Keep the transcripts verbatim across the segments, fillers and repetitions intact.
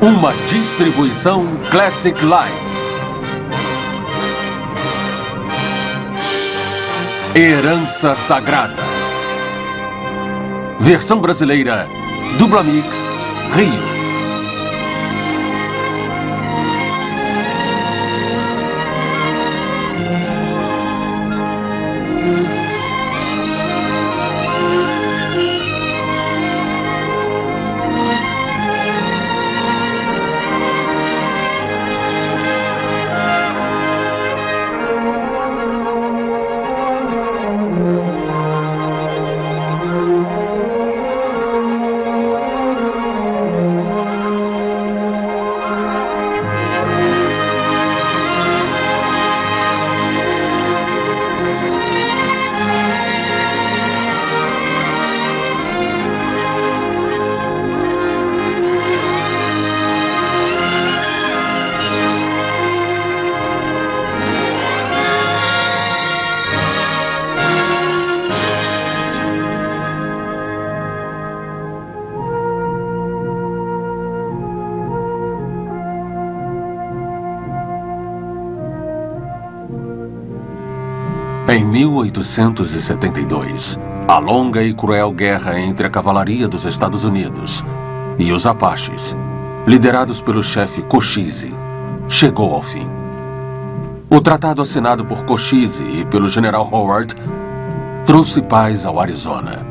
Uma distribuição Classic Line. Herança Sagrada. Versão brasileira, Dublamix, Rio. Em mil oitocentos e setenta e dois, a longa e cruel guerra entre a cavalaria dos Estados Unidos e os Apaches, liderados pelo chefe Cochise, chegou ao fim. O tratado assinado por Cochise e pelo general Howard trouxe paz ao Arizona.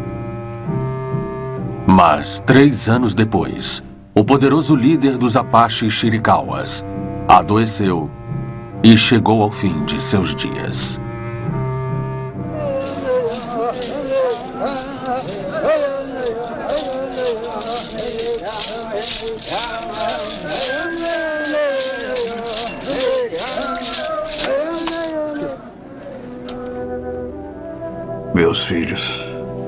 Mas, três anos depois, o poderoso líder dos Apaches Chiricahuas adoeceu e chegou ao fim de seus dias. Meus filhos,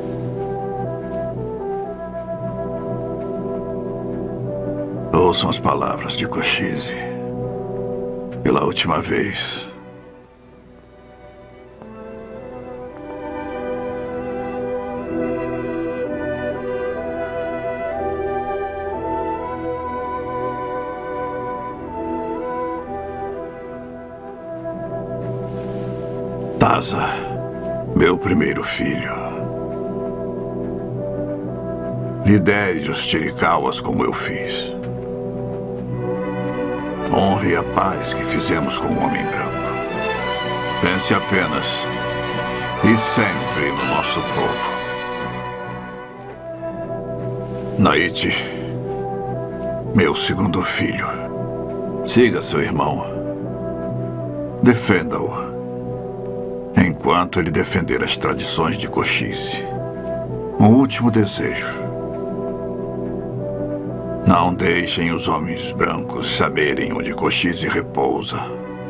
ouçam as palavras de Cochise. Pela última vez. Taza, meu primeiro filho. Lidere os Chiricahuas como eu fiz. Honre a paz que fizemos com o homem branco. Pense apenas e sempre no nosso povo. Naiti, meu segundo filho. Siga seu irmão. Defenda-o. Enquanto ele defender as tradições de Cochise. Um último desejo. Não deixem os homens brancos saberem onde Cochise repousa.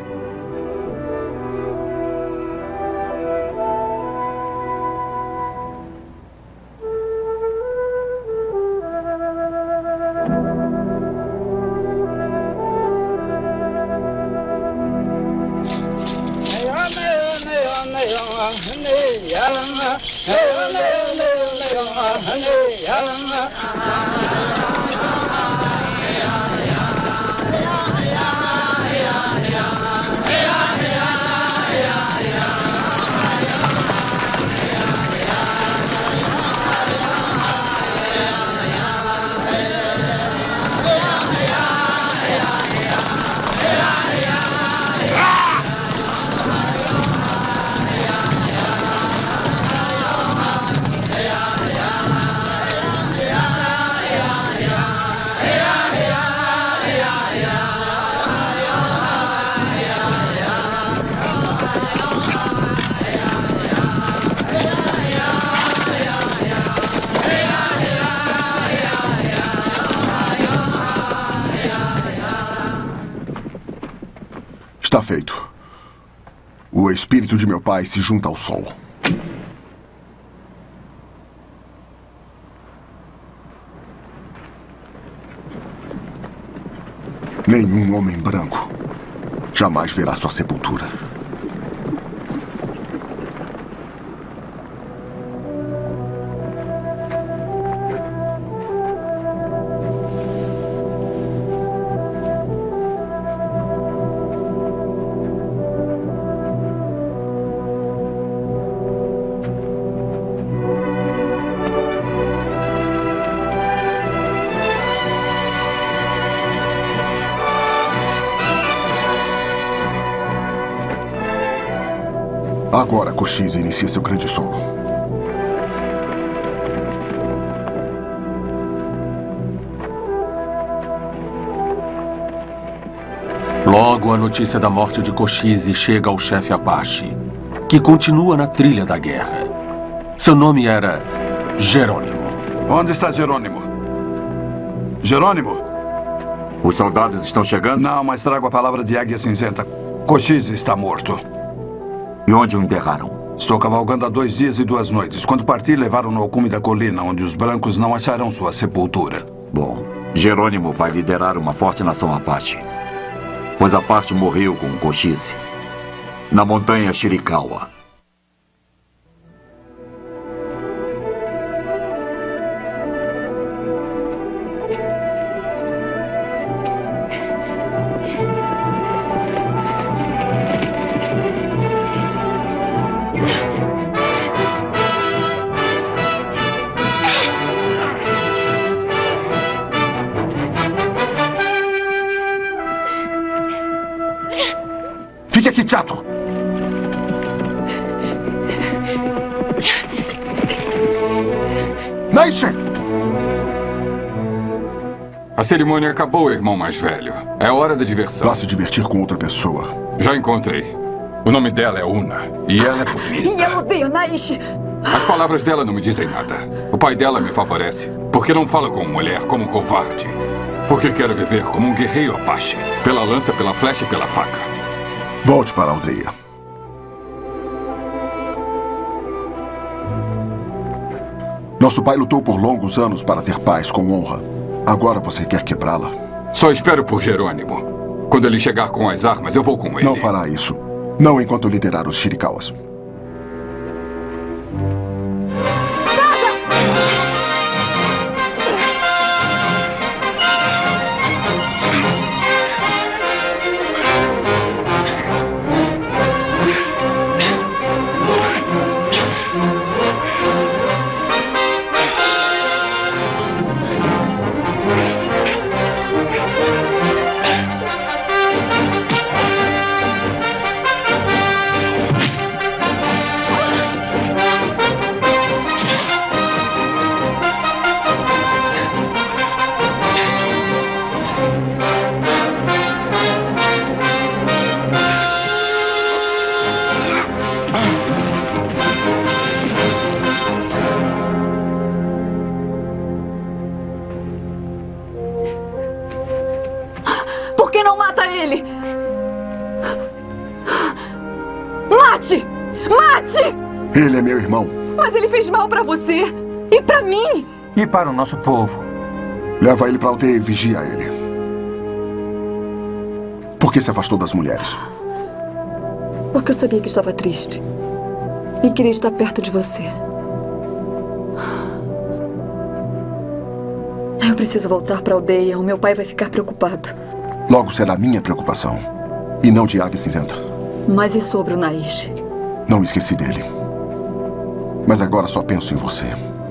Está feito. O espírito de meu pai se junta ao sol. Nenhum homem branco jamais verá sua sepultura. Agora, Koshizi inicia seu grande sono. Logo, a notícia da morte de Koshizi chega ao chefe Apache, que continua na trilha da guerra. Seu nome era Jerônimo. Onde está Jerônimo? Jerônimo? Os soldados estão chegando? Não, mas trago a palavra de Águia Cinzenta. Koshizi está morto. E onde o enterraram? Estou cavalgando há dois dias e duas noites. Quando parti, levaram-no ao cume da colina, onde os brancos não acharão sua sepultura. Bom, Jerônimo vai liderar uma forte nação Apache. Pois a parte morreu com Koshizi, na montanha Chiricahua. Fique aqui, chato! Naishi! A cerimônia acabou, irmão mais velho. É hora da diversão. Vá se divertir com outra pessoa. Já encontrei. O nome dela é Una. E ela é bonita. E eu odeio Naishi. As palavras dela não me dizem nada. O pai dela me favorece. Porque não fala como mulher, como covarde. Porque quero viver como um guerreiro Apache. Pela lança, pela flecha e pela faca. Volte para a aldeia. Nosso pai lutou por longos anos para ter paz com honra. Agora você quer quebrá-la? Só espero por Jerônimo. Quando ele chegar com as armas, eu vou com ele. Não fará isso. Não enquanto liderar os Chiricahuas. Por que não mata ele? Mate! Mate! Ele é meu irmão. Mas ele fez mal pra você. E pra mim. E para o nosso povo. Leva ele pra aldeia e vigia ele. Por que se afastou das mulheres? Porque eu sabia que estava triste. E queria estar perto de você. Eu preciso voltar pra aldeia. O meu pai vai ficar preocupado. Logo será minha preocupação. E não de Águia Cinzenta. Mas e sobre o Naishi? Não esqueci dele. Mas agora só penso em você.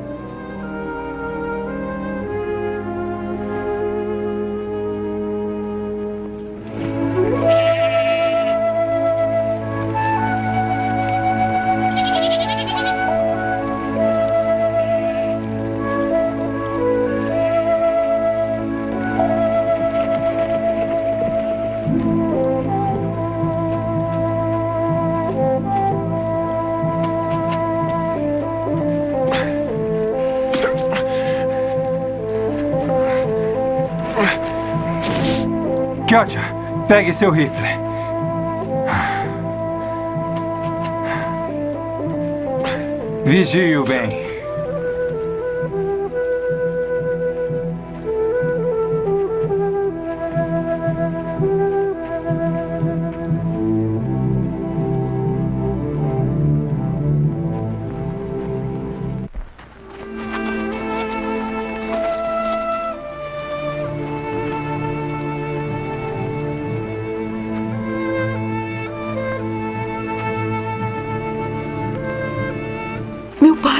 Kyocha, pegue seu rifle. Vigie-o bem. Meu pai!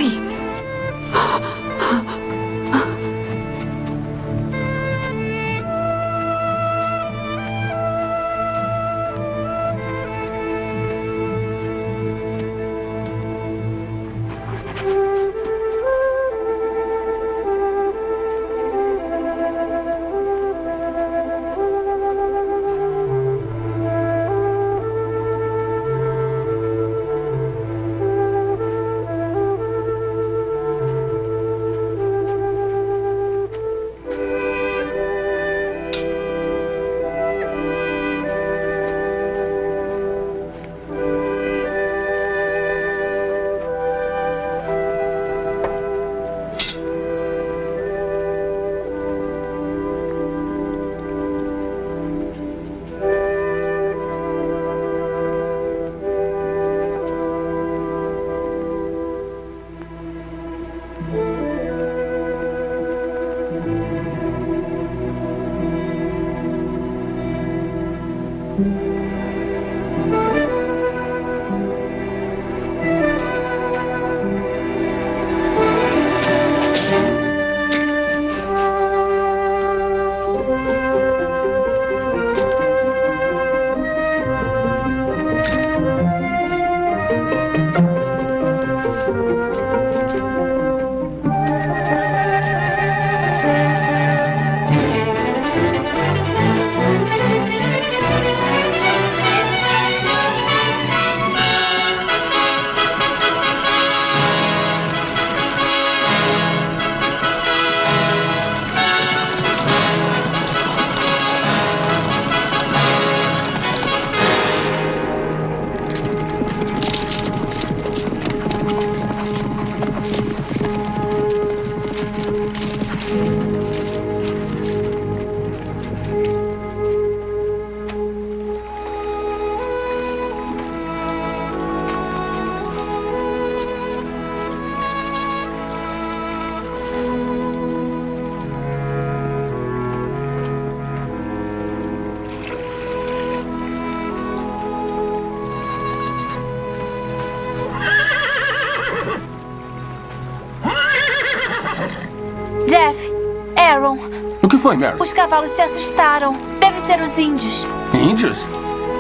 foi, Mary? Os cavalos se assustaram. Deve ser os índios. Índios?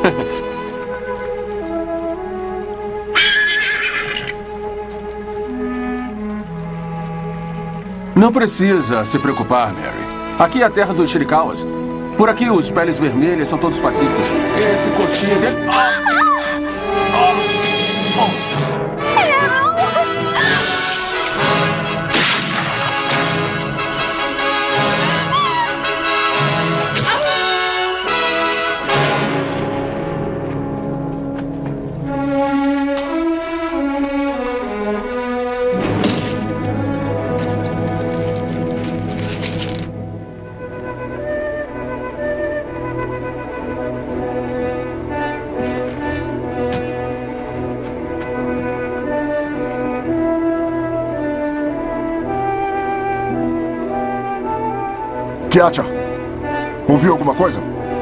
Não precisa se preocupar, Mary. Aqui é a terra dos Chiricahuas. Por aqui, os peles vermelhas são todos pacíficos. Esse coxinha... Ele... Ah! Ah! Oh! Kiatia, ouviu alguma coisa?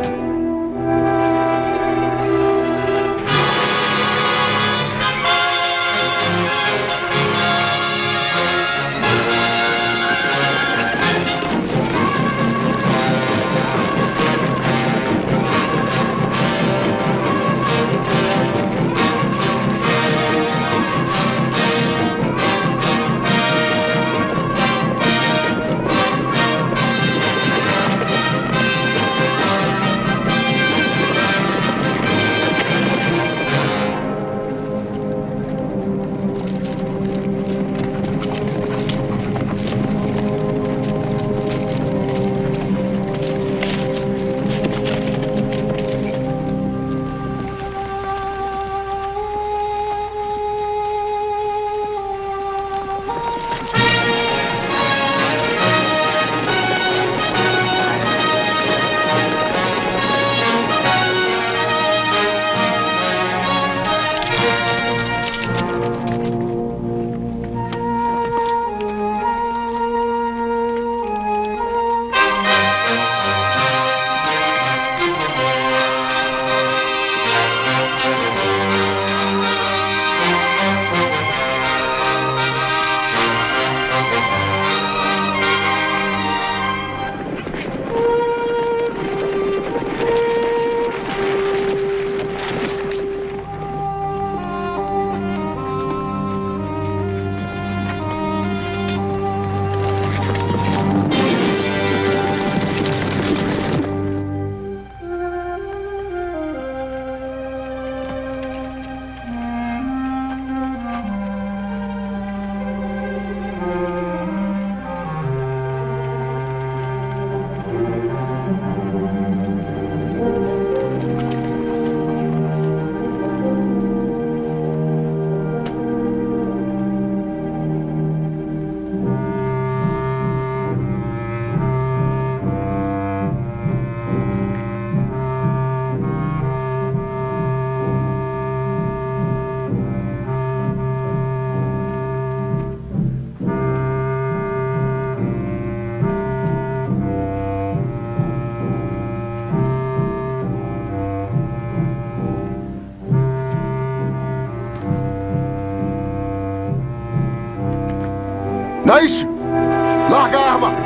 Naish! Larga a arma!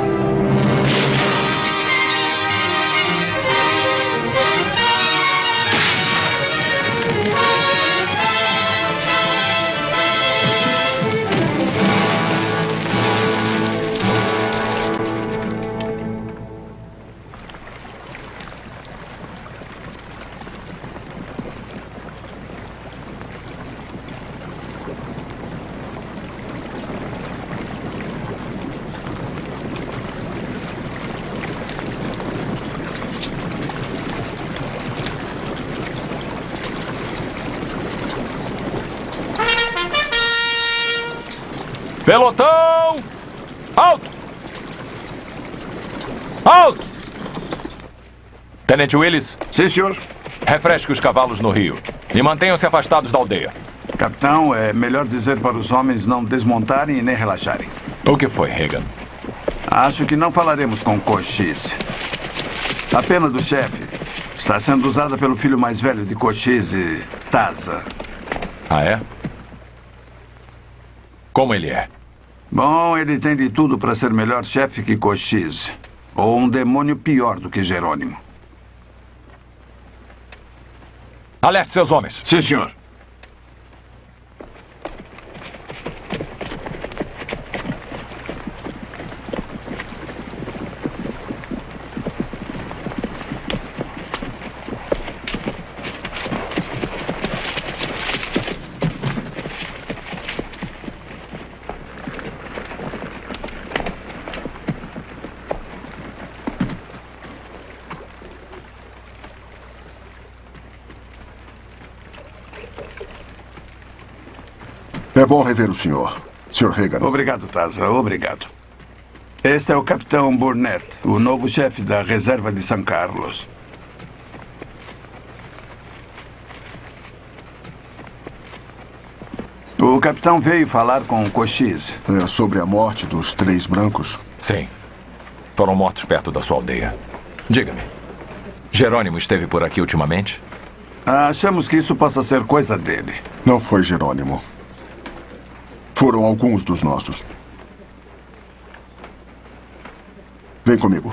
Pelotão! Alto! Alto! Tenente Willis? Sim, senhor. Refresque os cavalos no rio e mantenham-se afastados da aldeia. Capitão, é melhor dizer para os homens não desmontarem e nem relaxarem. O que foi, Regan? Acho que não falaremos com Cochise. A pena do chefe está sendo usada pelo filho mais velho de Cochise, Taza. Ah, é? Como ele é? Bom, ele tem de tudo para ser melhor chefe que Cochise. Ou um demônio pior do que Jerônimo. Alerte seus homens. Sim, senhor. É bom rever o senhor, senhor Regan. Obrigado, Taza. Obrigado. Este é o Capitão Burnett, o novo chefe da reserva de São Carlos. O capitão veio falar com o Cochise. É sobre a morte dos três brancos? Sim. Foram mortos perto da sua aldeia. Diga-me, Jerônimo esteve por aqui ultimamente? Achamos que isso possa ser coisa dele. Não foi Jerônimo. Foram alguns dos nossos. Vem comigo.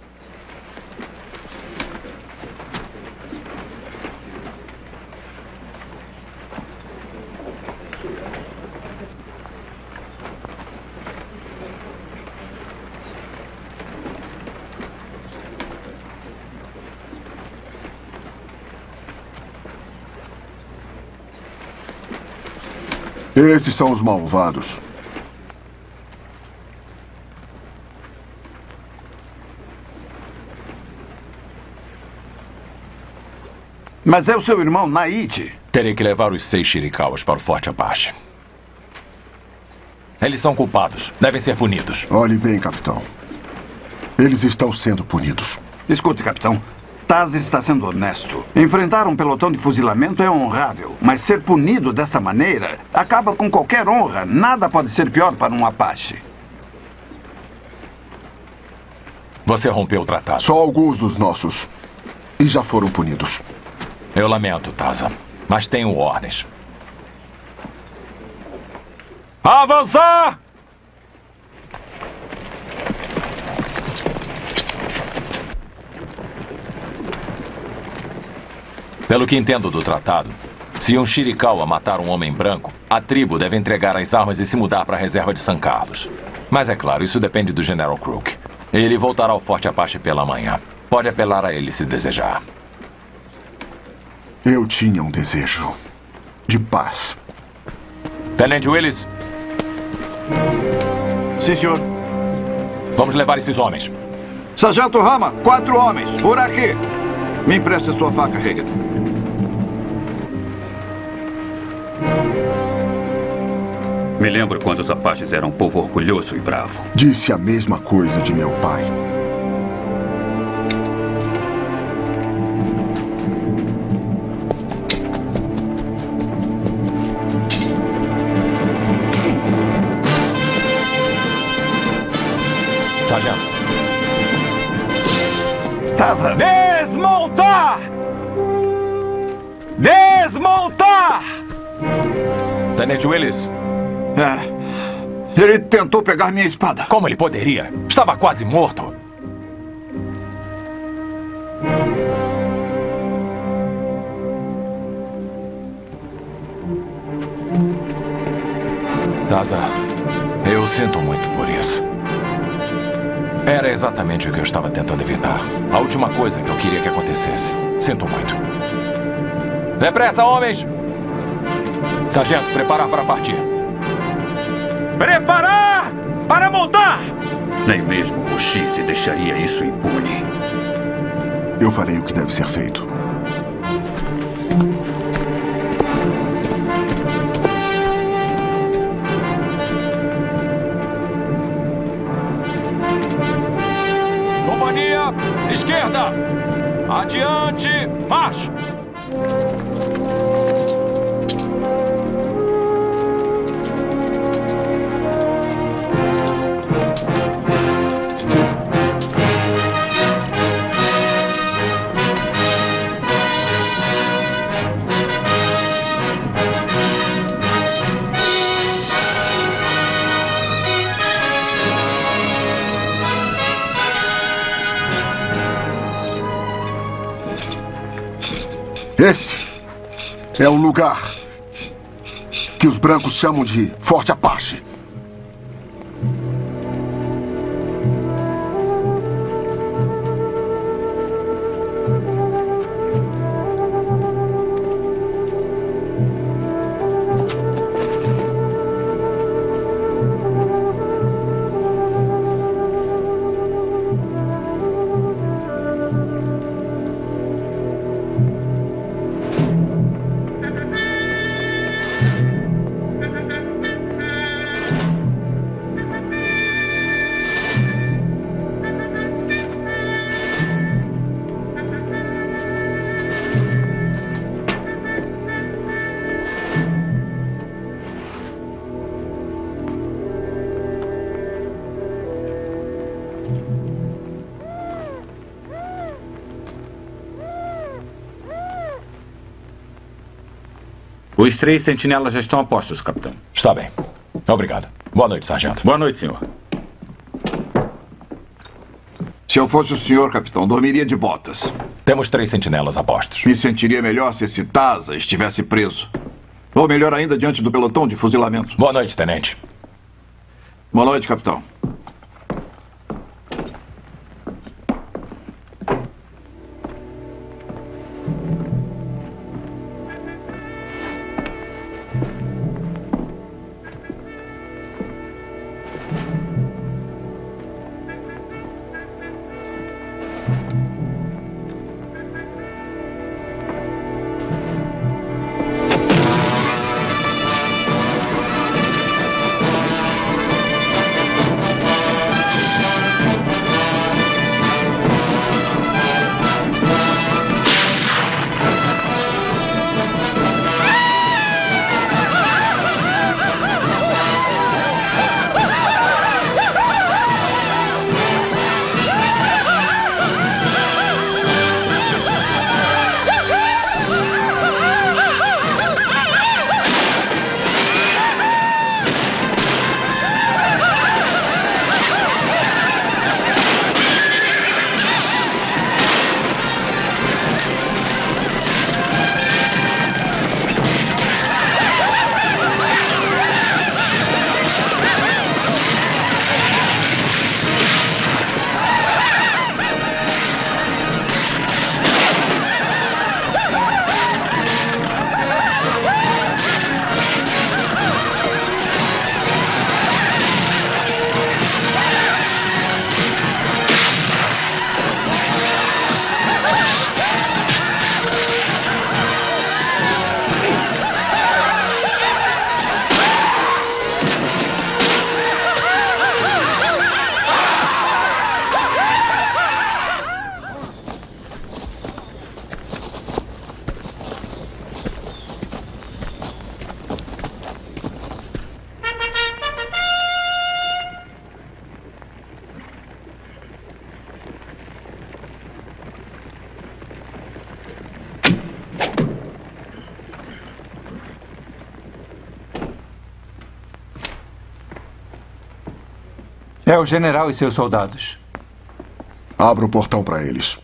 Esses são os malvados. Mas é o seu irmão, Naide. Terei que levar os seis Shirikawas para o Forte Apache. Eles são culpados. Devem ser punidos. Olhe bem, capitão. Eles estão sendo punidos. Escute, capitão. Taz está sendo honesto. Enfrentar um pelotão de fuzilamento é honrável, mas ser punido desta maneira acaba com qualquer honra. Nada pode ser pior para um Apache. Você rompeu o tratado. Só alguns dos nossos. E já foram punidos. Eu lamento, Taza, mas tenho ordens. Avançar! Pelo que entendo do tratado, se um Shirikawa matar um homem branco, a tribo deve entregar as armas e se mudar para a reserva de São Carlos. Mas é claro, isso depende do General Crook. Ele voltará ao Forte Apache pela manhã. Pode apelar a ele se desejar. Eu tinha um desejo de paz. Tenente Willis? Sim, senhor. Vamos levar esses homens. Sargento Rama, quatro homens, por aqui. Me empreste a sua faca, Regan. Me lembro quando os Apaches eram um povo orgulhoso e bravo. Disse a mesma coisa de meu pai. Sargento. Taza! Desmontar! Desmontar! Tenente Willis. É. Ele tentou pegar minha espada. Como ele poderia? Estava quase morto. Taza, eu sinto muito por isso. Era exatamente o que eu estava tentando evitar. A última coisa que eu queria que acontecesse. Sinto muito. Depressa, homens! Sargento, preparar para partir. Preparar para montar! Nem mesmo o Cochise deixaria isso impune. Eu farei o que deve ser feito. Companhia, esquerda! Adiante, marcha! Esse é o lugar que os brancos chamam de Forte Apache. Os três sentinelas já estão a postos, capitão. Está bem. Obrigado. Boa noite, sargento. Boa noite, senhor. Se eu fosse o senhor, capitão, dormiria de botas. Temos três sentinelas a postos. Me sentiria melhor se esse Taza estivesse preso. Ou melhor ainda, diante do pelotão de fuzilamento. Boa noite, tenente. Boa noite, capitão. É o general e seus soldados. Abra o portão para eles.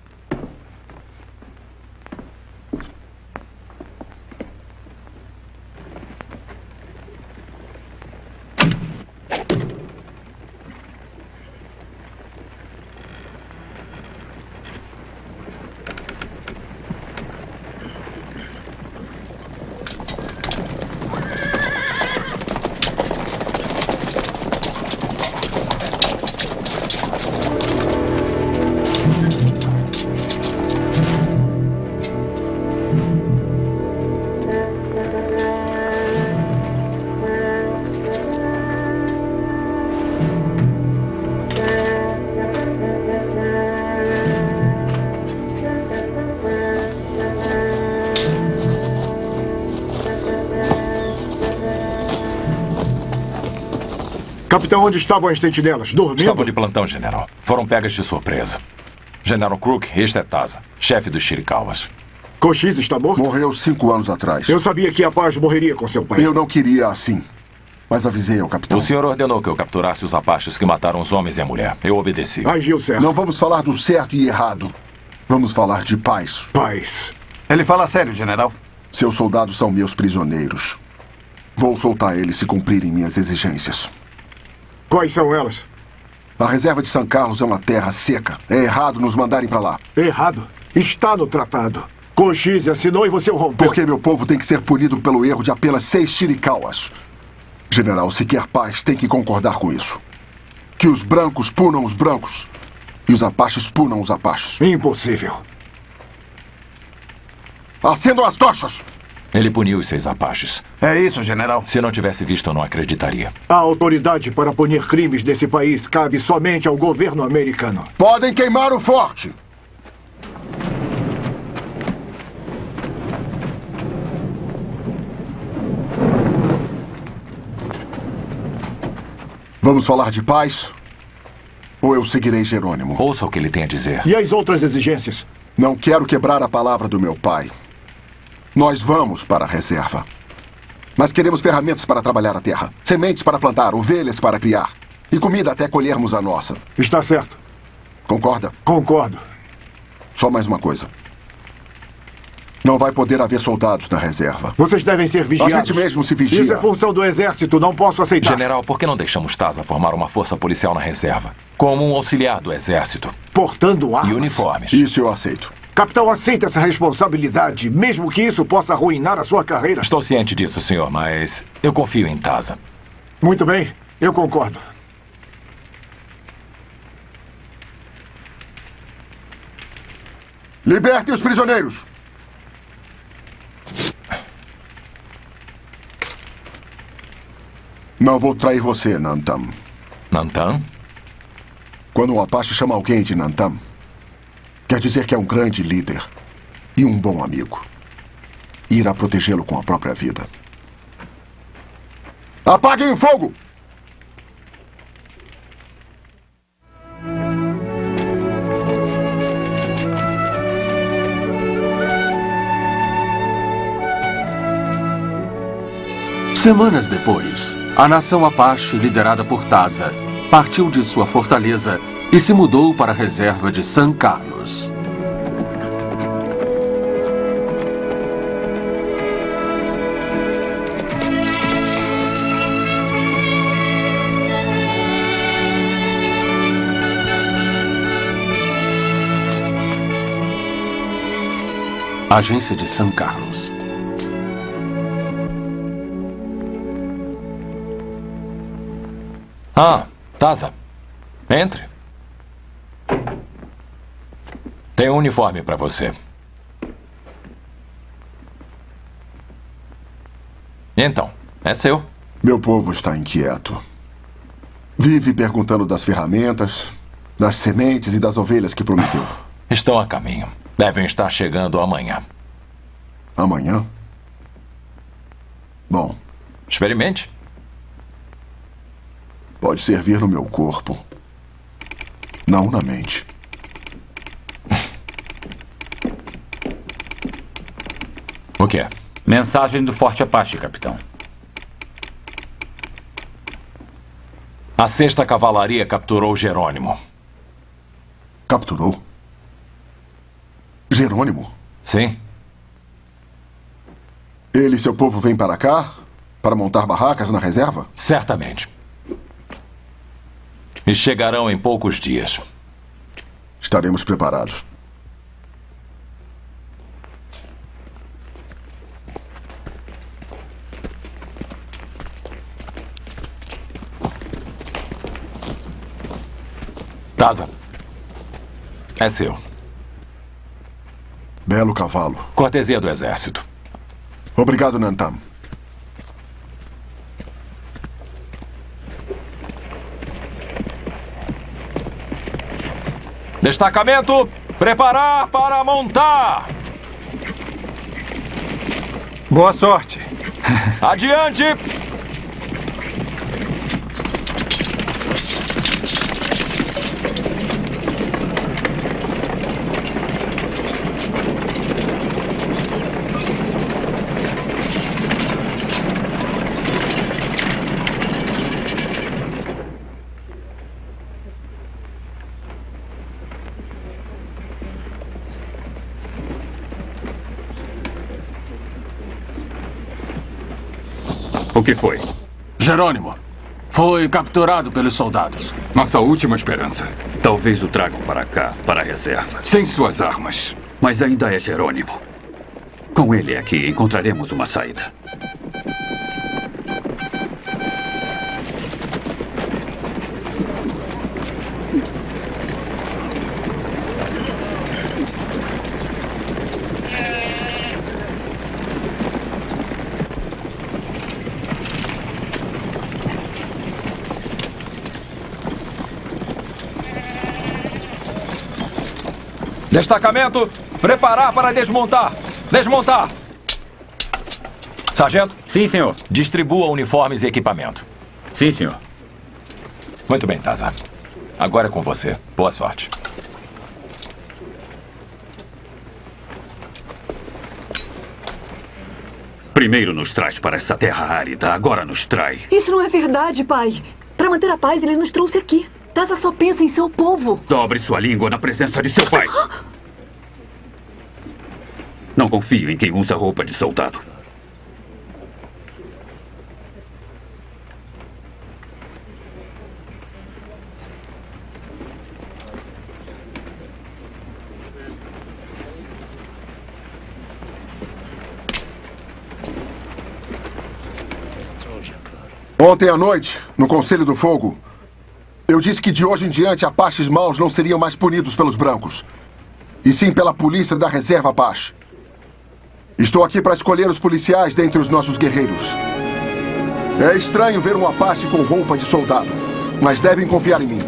Capitão, onde estavam as sentinelas? Dormindo? Estavam de plantão, general. Foram pegas de surpresa. General Crook, este é Taza, chefe dos Chiricahuas. Cochise está morto? Morreu cinco anos atrás. Eu sabia que a paz morreria com seu pai. Eu não queria assim, mas avisei ao capitão. O senhor ordenou que eu capturasse os apaches que mataram os homens e a mulher. Eu obedeci. Agiu certo. Não vamos falar do certo e errado. Vamos falar de paz. Paz. Ele fala sério, general. Seus soldados são meus prisioneiros. Vou soltar eles se cumprirem minhas exigências. Quais são elas? A reserva de São Carlos é uma terra seca. É errado nos mandarem para lá. Errado? Está no tratado. Cochise assinou e você o rompeu. Porque meu povo tem que ser punido pelo erro de apenas seis Chiricahuas. General, se quer paz, tem que concordar com isso. Que os brancos punam os brancos e os apaches punam os apaches. Impossível. Acendam as tochas! Ele puniu os seis apaches. É isso, general. Se não tivesse visto, eu não acreditaria. A autoridade para punir crimes desse país cabe somente ao governo americano. Podem queimar o forte! Vamos falar de paz? Ou eu seguirei Jerônimo? Ouça o que ele tem a dizer. E as outras exigências? Não quero quebrar a palavra do meu pai. Nós vamos para a reserva. Mas queremos ferramentas para trabalhar a terra. Sementes para plantar, ovelhas para criar. E comida até colhermos a nossa. Está certo. Concorda? Concordo. Só mais uma coisa. Não vai poder haver soldados na reserva. Vocês devem ser vigiados. A gente mesmo se vigia. Isso é função do exército, não posso aceitar. General, por que não deixamos Taza formar uma força policial na reserva? Como um auxiliar do exército. Portando armas. E uniformes. Isso eu aceito. Capitão, aceita essa responsabilidade, mesmo que isso possa arruinar a sua carreira. Estou ciente disso, senhor, mas eu confio em Taza. Muito bem, eu concordo. Libertem os prisioneiros! Não vou trair você, Nantam. Nantam? Quando um Apache chama alguém de Nantam, quer dizer que é um grande líder e um bom amigo. E irá protegê-lo com a própria vida. Apaguem o fogo! Semanas depois, a nação Apache, liderada por Taza, partiu de sua fortaleza e se mudou para a reserva de São Carlos. Agência de São Carlos. Ah, Taza. Entre. Tem um uniforme para você. Então, é seu. Meu povo está inquieto. Vive perguntando das ferramentas, das sementes e das ovelhas que prometeu. Estão a caminho. Devem estar chegando amanhã. Amanhã? Bom. Experimente. Pode servir no meu corpo, não na mente. O que é? Mensagem do Forte Apache, capitão. A sexta Cavalaria capturou Jerônimo. Capturou? Jerônimo? Sim. Ele e seu povo vêm para cá para montar barracas na reserva? Certamente. E chegarão em poucos dias. Estaremos preparados. Taza. É seu. Belo cavalo. Cortesia do exército. Obrigado, Nantam. Destacamento, preparar para montar! Boa sorte! Adiante! que foi? Jerônimo foi capturado pelos soldados. Nossa última esperança. Talvez o tragam para cá, para a reserva. Sem suas armas. Mas ainda é Jerônimo. Com ele aqui, encontraremos uma saída. Destacamento, preparar para desmontar. Desmontar. Sargento? Sim, senhor. Distribua uniformes e equipamento. Sim, senhor. Muito bem, Taza. Agora é com você. Boa sorte. Primeiro nos traz para essa terra árida, agora nos trai. Isso não é verdade, pai. Para manter a paz, ele nos trouxe aqui. Taza só pensa em seu povo. Dobre sua língua na presença de seu pai. Não confio em quem usa roupa de soldado. Ontem à noite, no Conselho do Fogo, eu disse que de hoje em diante Apaches maus não seriam mais punidos pelos brancos, e sim pela polícia da reserva Apache. Estou aqui para escolher os policiais dentre os nossos guerreiros. É estranho ver um Apache com roupa de soldado, mas devem confiar em mim.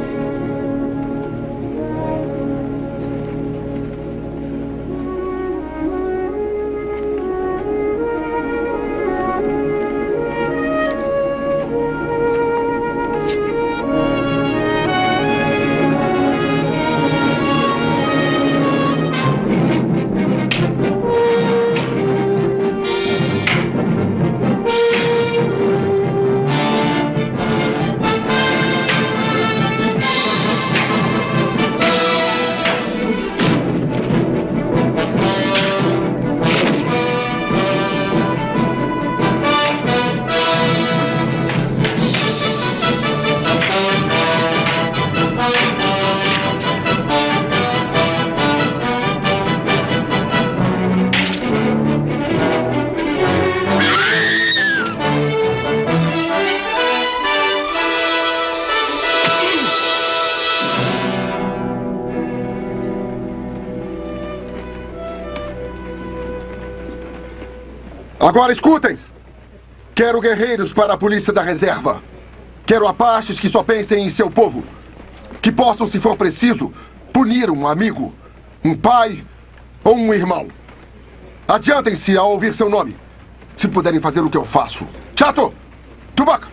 Agora escutem! Quero guerreiros para a polícia da reserva. Quero Apaches que só pensem em seu povo. Que possam, se for preciso, punir um amigo, um pai ou um irmão. Adiantem-se ao ouvir seu nome. Se puderem fazer o que eu faço. Chato! Tubac!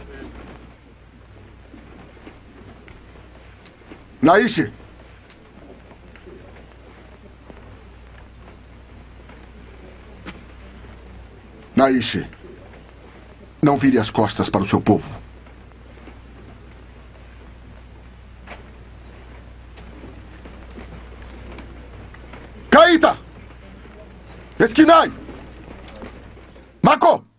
Naishi! Naishi, não vire as costas para o seu povo. Kaita! Esquinai! Mako!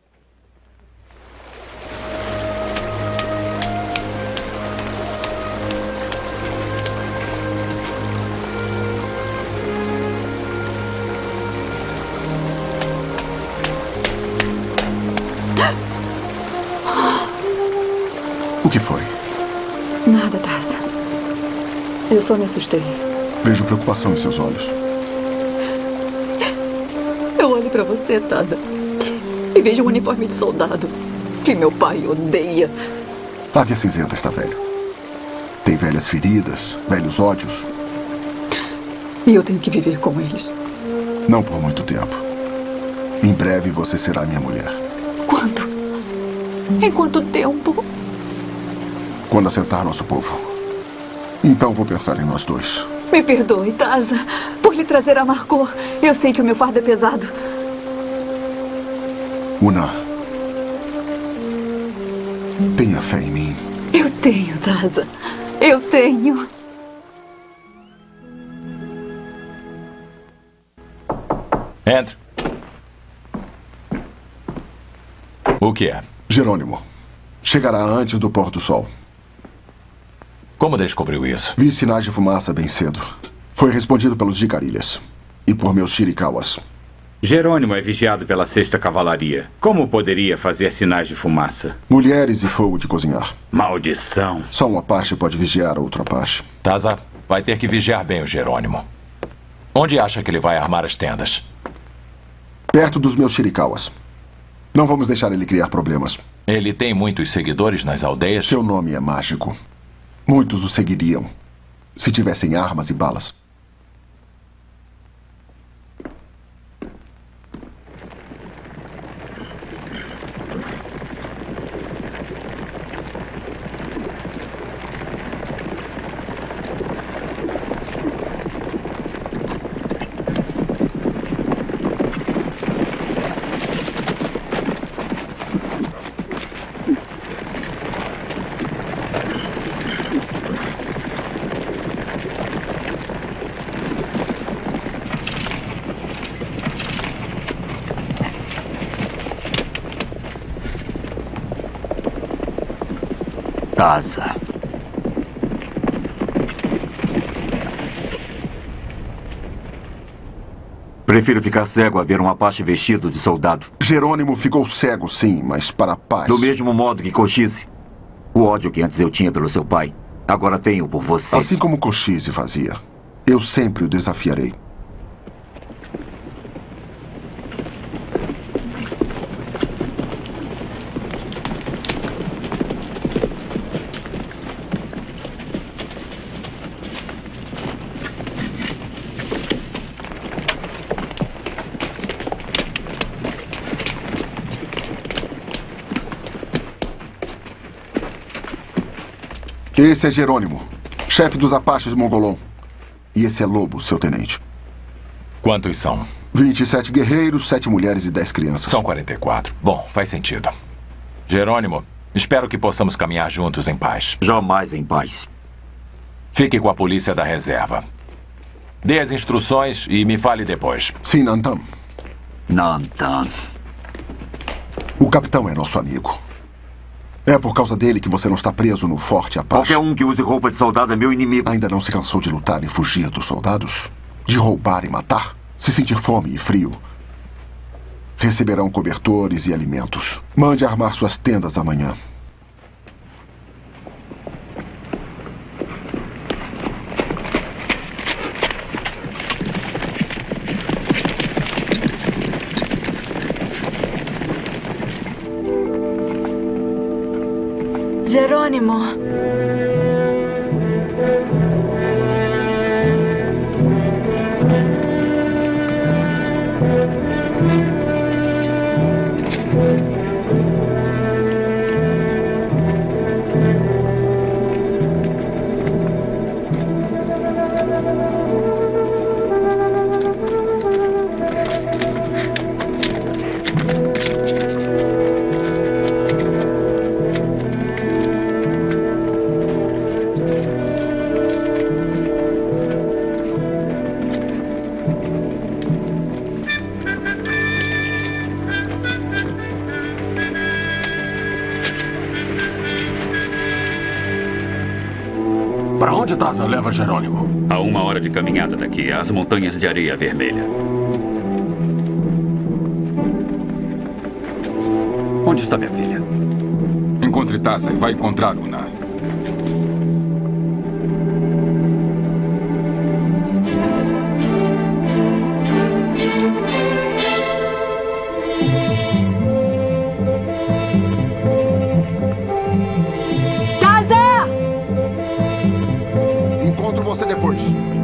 O que foi? Nada, Taza. Eu só me assustei. Vejo preocupação em seus olhos. Eu olho pra você, Taza, e vejo um uniforme de soldado que meu pai odeia. A Águia Cinzenta está velho. Tem velhas feridas, velhos ódios. E eu tenho que viver com eles. Não por muito tempo. Em breve você será minha mulher. Quando? Em quanto tempo? Quando assentar nosso povo. Então vou pensar em nós dois. Me perdoe, Taza, por lhe trazer amargor. Eu sei que o meu fardo é pesado. Una, tenha fé em mim. Eu tenho, Taza. Eu tenho. Entre. O que é? Jerônimo. Chegará antes do pôr do sol. Como descobriu isso? Vi sinais de fumaça bem cedo. Foi respondido pelos Jicarilhas. E por meus Shirikawas. Jerônimo é vigiado pela sexta Cavalaria. Como poderia fazer sinais de fumaça? Mulheres e fogo de cozinhar. Maldição. Só um Apache pode vigiar outro Apache. Taza, vai ter que vigiar bem o Jerônimo. Onde acha que ele vai armar as tendas? Perto dos meus Shirikawas. Não vamos deixar ele criar problemas. Ele tem muitos seguidores nas aldeias? Seu nome é mágico. Muitos o seguiriam, se tivessem armas e balas. Taza. Prefiro ficar cego a ver um Apache vestido de soldado. Jerônimo ficou cego, sim, mas para a paz. Do mesmo modo que Cochise. O ódio que antes eu tinha pelo seu pai, agora tenho por você. Assim como Cochise fazia. Eu sempre o desafiarei. Esse é Jerônimo, chefe dos Apaches Mongolon. E esse é Lobo, seu tenente. Quantos são? vinte e sete guerreiros, sete mulheres e dez crianças. São quarenta e quatro. Bom, faz sentido. Jerônimo, espero que possamos caminhar juntos em paz. Jamais em paz. Fique com a polícia da reserva. Dê as instruções e me fale depois. Sim, Nantam. Nantam. O capitão é nosso amigo. É por causa dele que você não está preso no Forte Apache. Qualquer um que use roupa de soldado é meu inimigo. Ainda não se cansou de lutar e fugir dos soldados? De roubar e matar? Se sentir fome e frio? Receberão cobertores e alimentos. Mande armar suas tendas amanhã. Jerônimo. Para onde Taza leva Jerônimo? A uma hora de caminhada daqui, às montanhas de areia vermelha. Onde está minha filha? Encontre Taza e vai encontrar Una. Encontro você depois.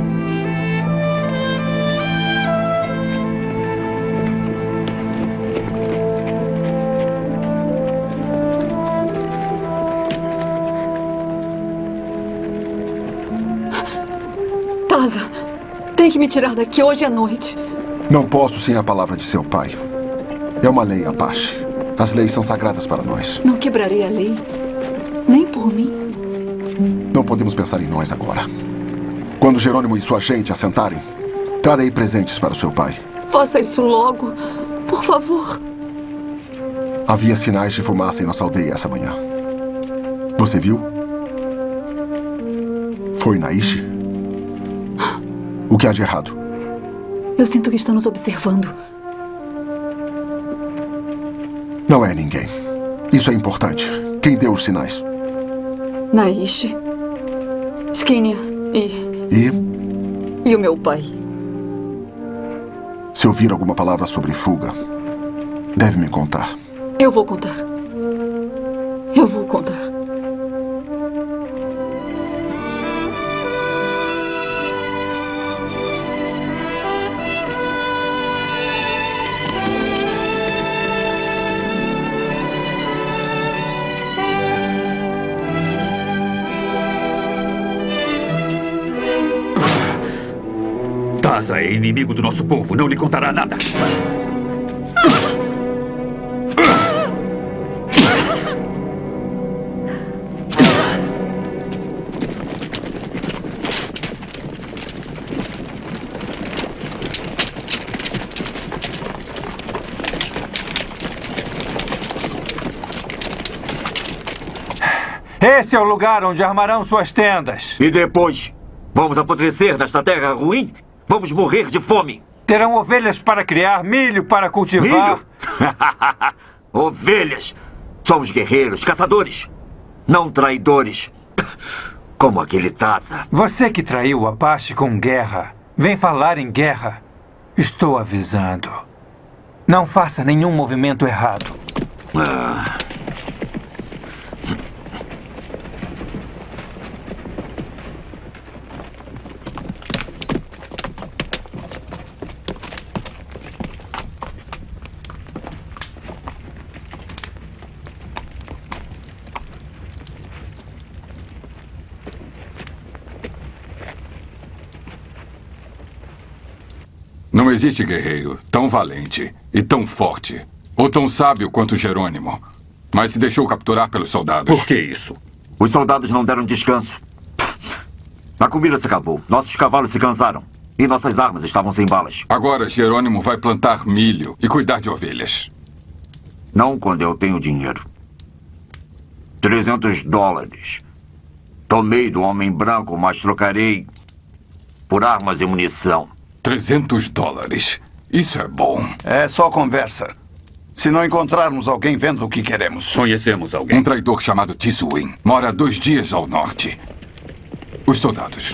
Taza, tem que me tirar daqui hoje à noite. Não posso sem a palavra de seu pai. É uma lei Apache. As leis são sagradas para nós. Não quebrarei a lei. Nem por mim. Não podemos pensar em nós agora. Quando Jerônimo e sua gente assentarem, trarei presentes para o seu pai. Faça isso logo, por favor. Havia sinais de fumaça em nossa aldeia essa manhã. Você viu? Foi Naishi? O que há de errado? Eu sinto que estão nos observando. Não é ninguém. Isso é importante. Quem deu os sinais? Naishi, Skinner e... E? E o meu pai. Se ouvir alguma palavra sobre fuga, deve me contar. Eu vou contar. Eu vou contar. Taza é inimigo do nosso povo, não lhe contará nada. Esse é o lugar onde armarão suas tendas. E depois? Vamos apodrecer nesta terra ruim? Vamos morrer de fome. Terão ovelhas para criar, milho para cultivar. Milho? Ovelhas. Somos guerreiros, caçadores, não traidores. Como aquele Taza. Você que traiu o Apache com guerra, vem falar em guerra. Estou avisando. Não faça nenhum movimento errado. Ah... Não existe guerreiro tão valente e tão forte, ou tão sábio quanto Jerônimo, mas se deixou capturar pelos soldados. Por que isso? Os soldados não deram descanso. A comida se acabou, nossos cavalos se cansaram e nossas armas estavam sem balas. Agora Jerônimo vai plantar milho e cuidar de ovelhas. Não quando eu tenho dinheiro. trezentos dólares. Tomei do homem branco, mas trocarei por armas e munição. trezentos dólares. Isso é bom. É só conversa. Se não encontrarmos alguém vendo o que queremos. Conhecemos alguém. Um traidor chamado Tisuin mora dois dias ao norte. Os soldados.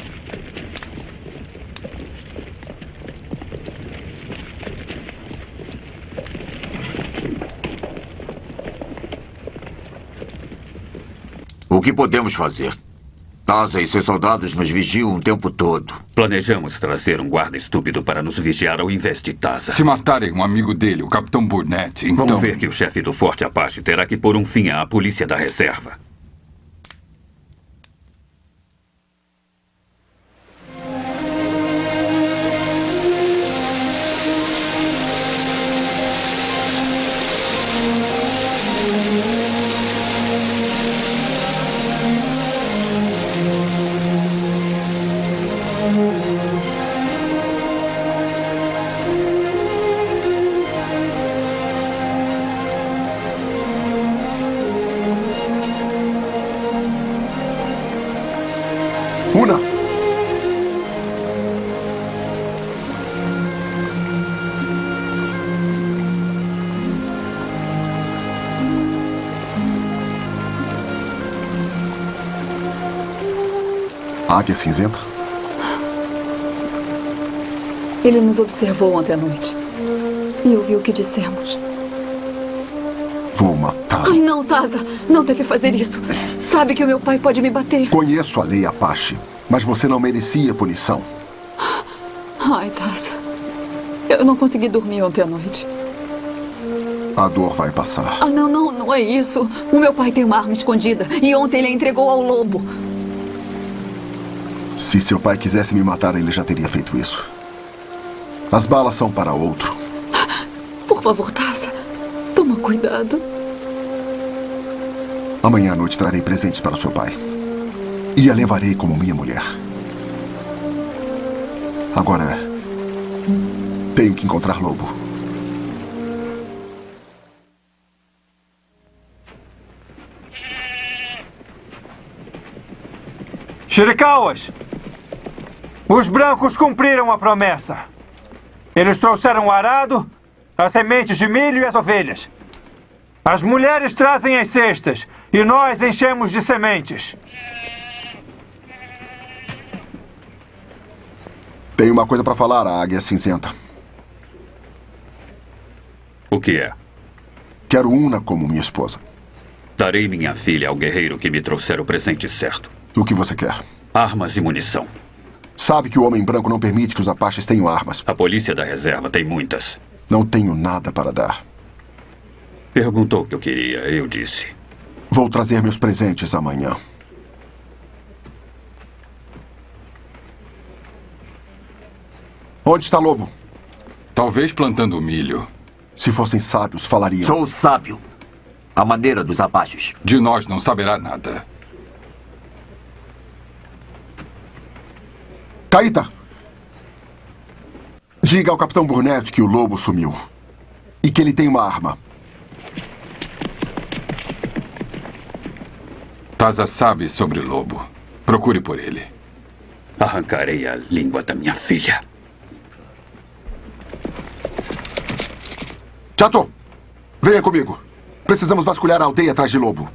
O que podemos fazer? Taza e seus soldados nos vigiam o tempo todo. Planejamos trazer um guarda estúpido para nos vigiar ao invés de Taza. Se matarem um amigo dele, o Capitão Burnett, então... Vamos ver que o chefe do Forte Apache terá que pôr um fim à polícia da reserva. Una! Águia cinzenta? Ele nos observou ontem à noite. E ouviu o que dissemos. Vou matá-lo. Ai, não, Taza. Não deve fazer isso. Sabe que o meu pai pode me bater. Conheço a lei Apache, mas você não merecia punição. Ai, Taza. Eu não consegui dormir ontem à noite. A dor vai passar. Ah, não, não, não é isso. O meu pai tem uma arma escondida e ontem ele a entregou ao lobo. Se seu pai quisesse me matar, ele já teria feito isso. As balas são para outro. Por favor, Taza. Toma cuidado. Amanhã à noite trarei presentes para o seu pai. E a levarei como minha mulher. Agora, tenho que encontrar Lobo. Shirikawas! Os brancos cumpriram a promessa. Eles trouxeram o arado, as sementes de milho e as ovelhas. As mulheres trazem as cestas e nós enchemos de sementes. Tenho uma coisa para falar, a Águia Cinzenta. O que é? Quero Una como minha esposa. Darei minha filha ao guerreiro que me trouxer o presente certo. O que você quer? Armas e munição. Sabe que o Homem Branco não permite que os Apaches tenham armas. A polícia da reserva tem muitas. Não tenho nada para dar. Perguntou o que eu queria, eu disse. Vou trazer meus presentes amanhã. Onde está Lobo? Talvez plantando milho. Se fossem sábios, falariam. Sou sábio. A maneira dos Apaches. De nós não saberá nada. Caíta! Diga ao Capitão Burnett que o Lobo sumiu. E que ele tem uma arma. Taza sabe sobre o Lobo. Procure por ele. Arrancarei a língua da minha filha. Chato, venha comigo. Precisamos vasculhar a aldeia atrás de Lobo.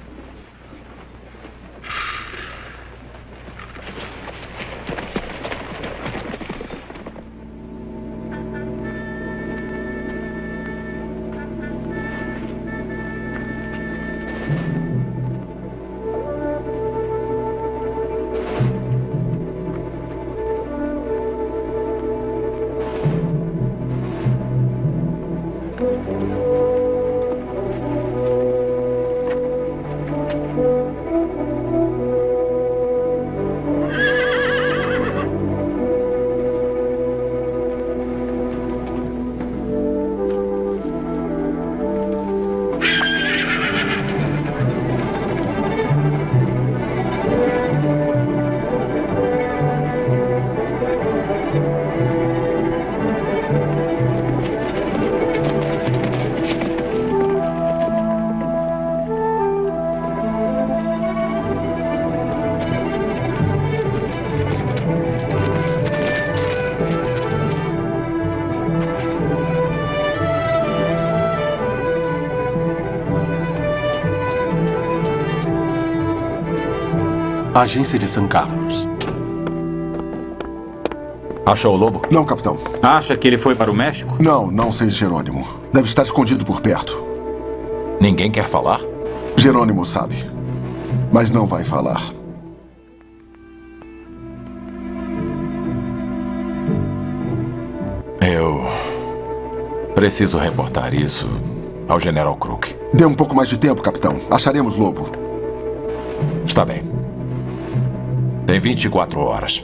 Agência de San Carlos. Achou o Lobo? Não, capitão. Acha que ele foi para o México? Não, não sei Jerônimo. Deve estar escondido por perto. Ninguém quer falar? Jerônimo sabe. Mas não vai falar. Eu preciso reportar isso ao General Crook. Dê um pouco mais de tempo, capitão. Acharemos Lobo. Está bem. Tem vinte e quatro horas.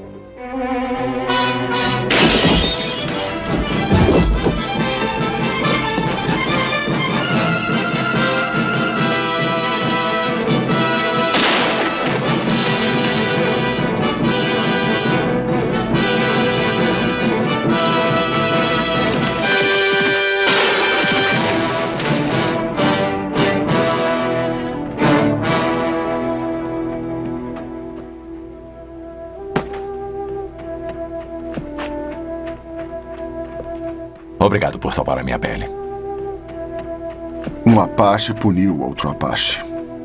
Obrigado por salvar a minha pele. Um Apache puniu outro Apache.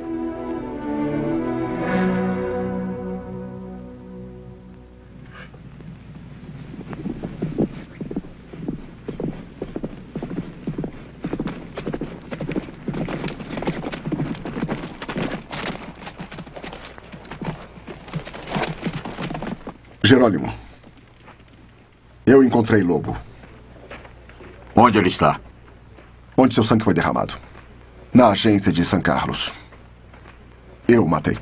Jerônimo, eu encontrei Lobo. Onde ele está? Onde seu sangue foi derramado. Na agência de San Carlos. Eu o matei.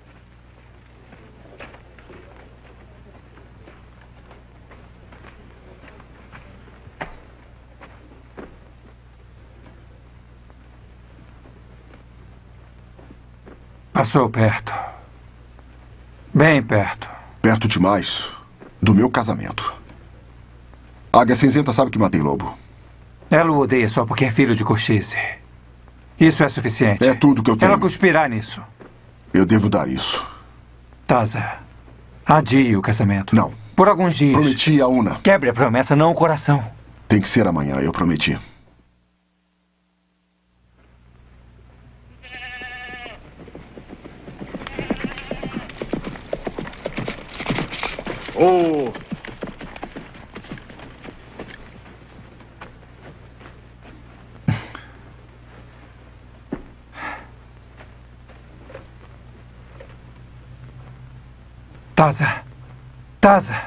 Passou perto. Bem perto. Perto demais do meu casamento. A Águia Cinzenta sabe que matei Lobo. Ela o odeia só porque é filho de Cochise. Isso é suficiente. É tudo que eu tenho. Ela cuspirá nisso. Eu devo dar isso. Taza, adie o casamento. Não. Por alguns dias. Prometi a Una. Quebre a promessa, não o coração. Tem que ser amanhã, eu prometi. Oh! Taza! Taza!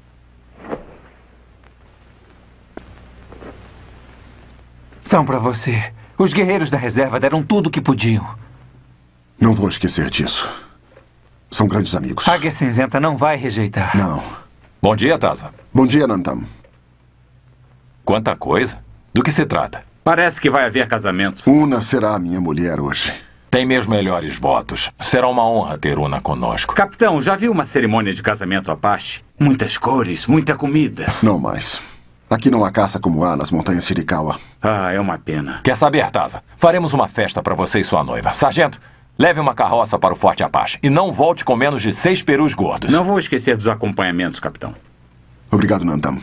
São pra você. Os guerreiros da reserva deram tudo o que podiam. Não vou esquecer disso. São grandes amigos. Águia Cinzenta não vai rejeitar. Não. Bom dia, Taza. Bom dia, Nantam. Quanta coisa. Do que se trata? Parece que vai haver casamento. Una será a minha mulher hoje. Tem meus melhores votos. Será uma honra ter Una conosco. Capitão, já viu uma cerimônia de casamento Apache? Muitas cores, muita comida. Não mais. Aqui não há caça como há nas montanhas Chiricahua. Ah, é uma pena. Quer saber, Taza? Faremos uma festa para você e sua noiva. Sargento, leve uma carroça para o Forte Apache e não volte com menos de seis perus gordos. Não vou esquecer dos acompanhamentos, capitão. Obrigado, Nantam.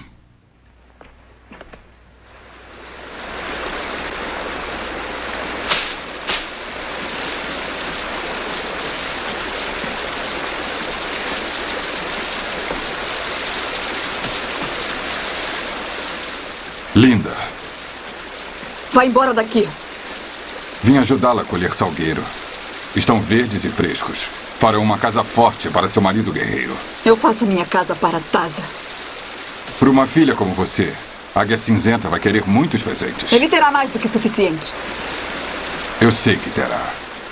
Linda. Vai embora daqui. Vim ajudá-la a colher salgueiro. Estão verdes e frescos. Farão uma casa forte para seu marido guerreiro. Eu faço minha casa para Taza. Para uma filha como você, Águia Cinzenta vai querer muitos presentes. Ele terá mais do que suficiente. Eu sei que terá.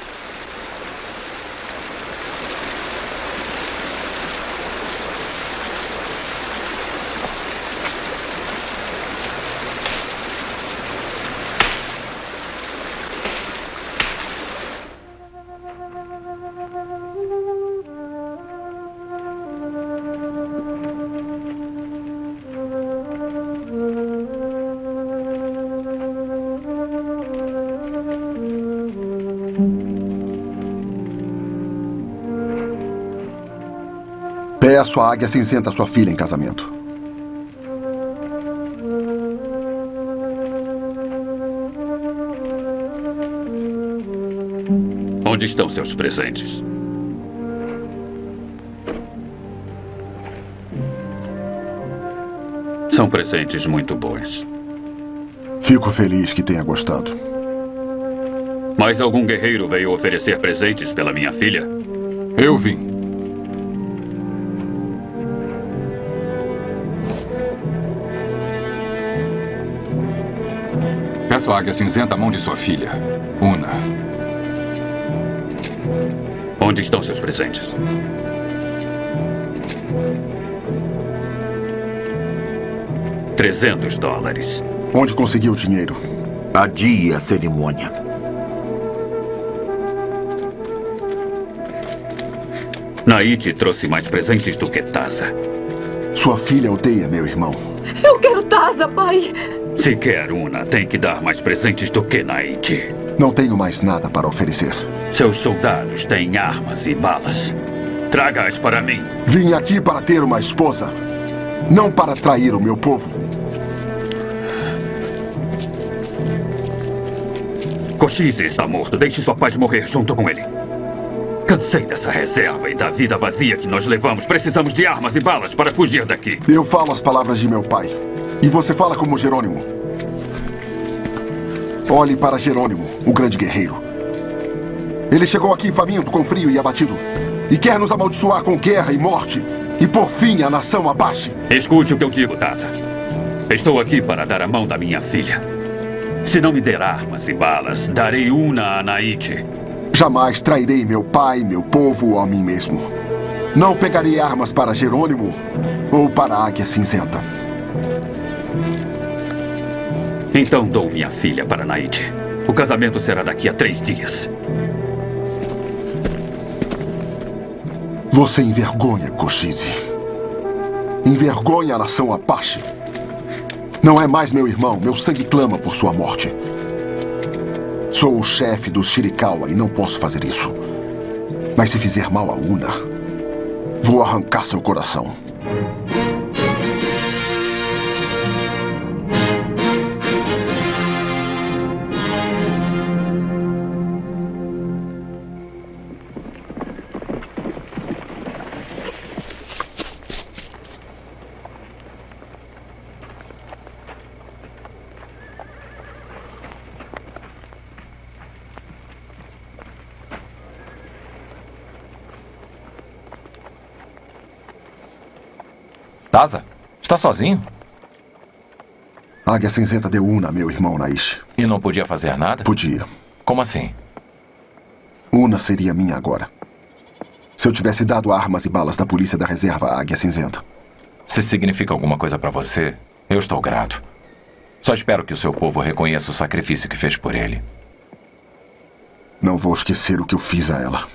Peço a Águia Cinzenta sua filha em casamento. Onde estão seus presentes? São presentes muito bons. Fico feliz que tenha gostado. Mais algum guerreiro veio oferecer presentes pela minha filha? Eu vim. Peço a Águia Cinzenta a mão de sua filha, Una. Onde estão seus presentes? Trezentos dólares. Onde conseguiu o dinheiro? Adie a cerimônia. Naite trouxe mais presentes do que Taza. Sua filha odeia meu irmão. Eu quero Taza, pai. Se quer Una, tem que dar mais presentes do que Naite. Não tenho mais nada para oferecer. Seus soldados têm armas e balas. Traga-as para mim. Vim aqui para ter uma esposa, não para trair o meu povo. Cochise está morto. Deixe sua paz morrer junto com ele. Cansei dessa reserva e da vida vazia que nós levamos. Precisamos de armas e balas para fugir daqui. Eu falo as palavras de meu pai. E você fala como Jerônimo. Olhe para Jerônimo, o grande guerreiro. Ele chegou aqui faminto, com frio e abatido. E quer nos amaldiçoar com guerra e morte. E por fim a nação Apache. Escute o que eu digo, Taza. Estou aqui para dar a mão da minha filha. Se não me der armas e balas, darei Una a Naite. Jamais trairei meu pai, meu povo ou a mim mesmo. Não pegarei armas para Jerônimo ou para a Águia Cinzenta. Então dou minha filha para Naite. O casamento será daqui a três dias. Você envergonha, Cochise. Envergonha a nação Apache. Não é mais meu irmão. Meu sangue clama por sua morte. Sou o chefe dos Chiricahua e não posso fazer isso. Mas se fizer mal a Una, Vou arrancar seu coração. Taza, está sozinho? A Águia Cinzenta deu Una a meu irmão Naish. E não podia fazer nada? Podia. Como assim? Una seria minha agora. Se eu tivesse dado armas e balas da polícia da reserva à Águia Cinzenta. Se significa alguma coisa para você, eu estou grato. Só espero que o seu povo reconheça o sacrifício que fez por ele. Não vou esquecer o que eu fiz a ela.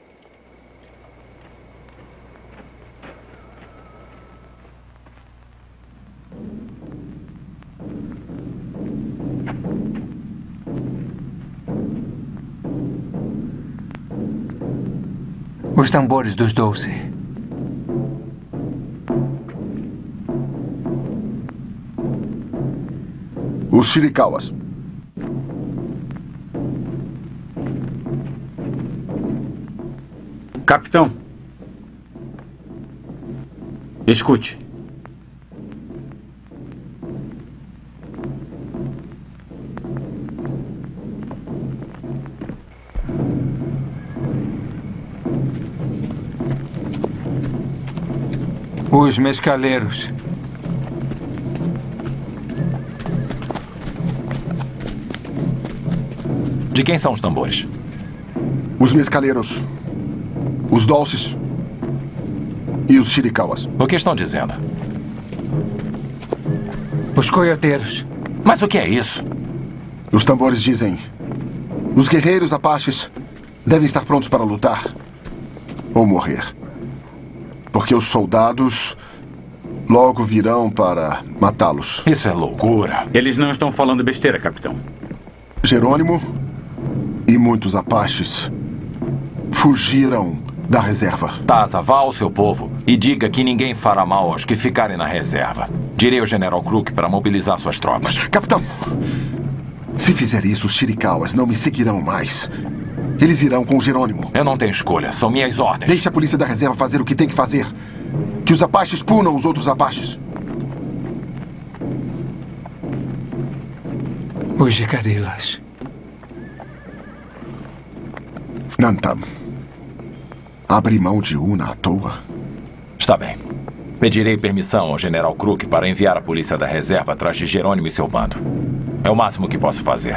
Os tambores dos Doce. Os Shirikawas. Capitão. Escute. Os mescaleiros. De quem são os tambores? Os mescaleiros. Os Dolces. E os Shirikawas. O que estão dizendo? Os coioteiros. Mas o que é isso? Os tambores dizem... Os guerreiros apaches devem estar prontos para lutar. Ou morrer. Porque os soldados logo virão para matá-los. Isso é loucura. Eles não estão falando besteira, capitão. Jerônimo e muitos apaches fugiram da reserva. Taza, vá ao seu povo e diga que ninguém fará mal aos que ficarem na reserva. Direi ao general Crook para mobilizar suas tropas. Capitão, se fizer isso, os Shirikawas não me seguirão mais. Eles irão com o Jerônimo. Eu não tenho escolha. São minhas ordens. Deixe a polícia da reserva fazer o que tem que fazer. Que os apaches punam os outros apaches. Os Jicarilas. Nantam. Abre mão de Una à toa? Está bem. Pedirei permissão ao general Crook para enviar a polícia da reserva atrás de Jerônimo e seu bando. É o máximo que posso fazer.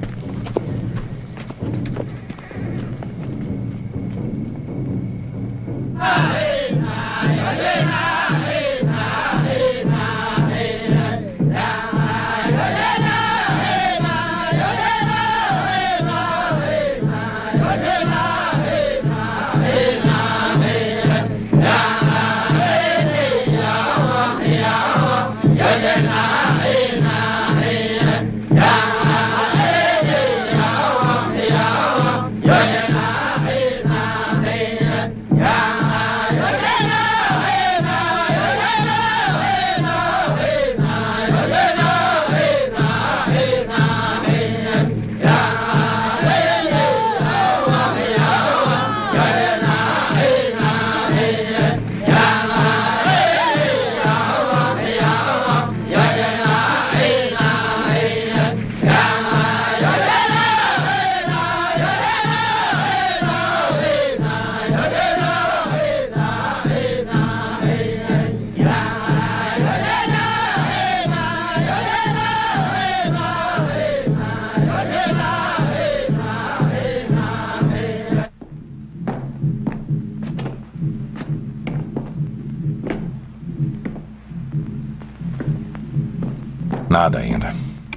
Nada ainda.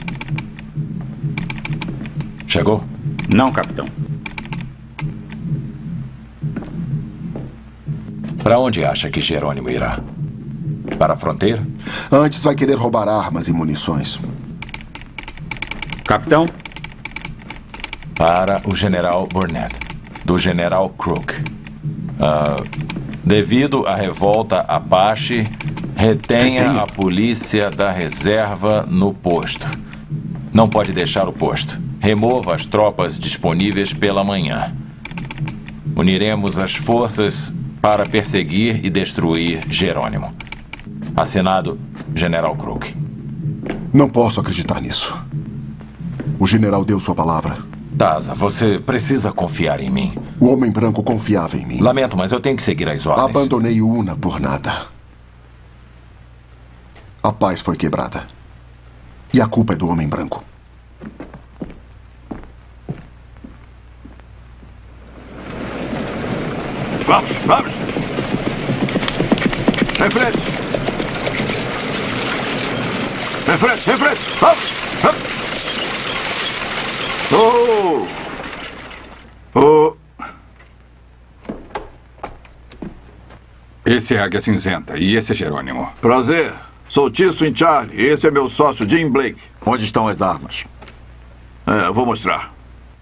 Chegou? Não, capitão. Para onde acha que Jerônimo irá? Para a fronteira? Antes vai querer roubar armas e munições. Capitão? Para o general Burnett, do general Crook. Uh, Devido à revolta Apache, retenha a polícia da reserva no posto. Não pode deixar o posto. Remova as tropas disponíveis pela manhã. Uniremos as forças para perseguir e destruir Jerônimo. Assinado, General Crook. Não posso acreditar nisso. O general deu sua palavra. Taza, você precisa confiar em mim. O homem branco confiava em mim. Lamento, mas eu tenho que seguir as ordens. Abandonei o Una por nada. A paz foi quebrada. E a culpa é do homem branco. Vamos, vamos! Em frente! Em frente, em frente! Vamos! Oh! Oh! Esse é a Águia Cinzenta e esse é Jerônimo. Prazer. Sou Tisso em Charlie. Esse é meu sócio, Jim Blake. Onde estão as armas? É, vou mostrar.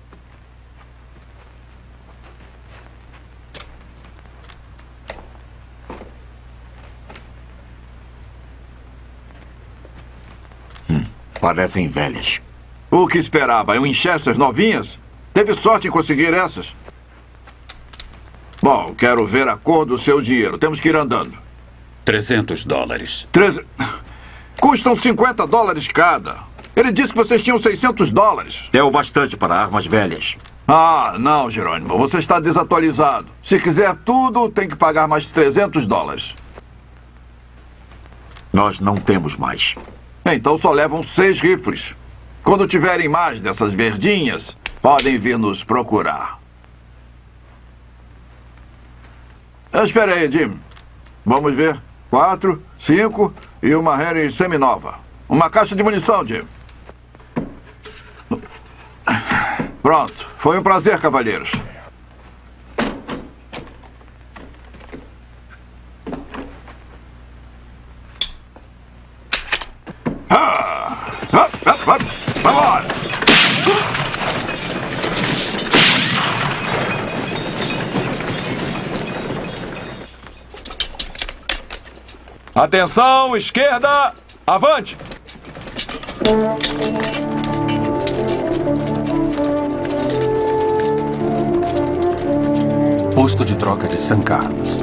Hum, parecem velhas. O que esperava? Winchester novinhas? Teve sorte em conseguir essas? Bom, quero ver a cor do seu dinheiro. Temos que ir andando. trezentos dólares. Treze... Custam cinquenta dólares cada. Ele disse que vocês tinham seiscentos dólares. É o bastante para armas velhas. Ah, não, Jerônimo. Você está desatualizado. Se quiser tudo, tem que pagar mais trezentos dólares. Nós não temos mais. Então só levam seis rifles. Quando tiverem mais dessas verdinhas, podem vir nos procurar. Espera aí, Jim. Vamos ver. Quatro, cinco e uma Harry seminova. Uma caixa de munição, Jim. Pronto. Foi um prazer, cavalheiros. Ah! Hop, hop, hop. Vamos! Atenção, esquerda! Avante! Posto de troca de San Carlos.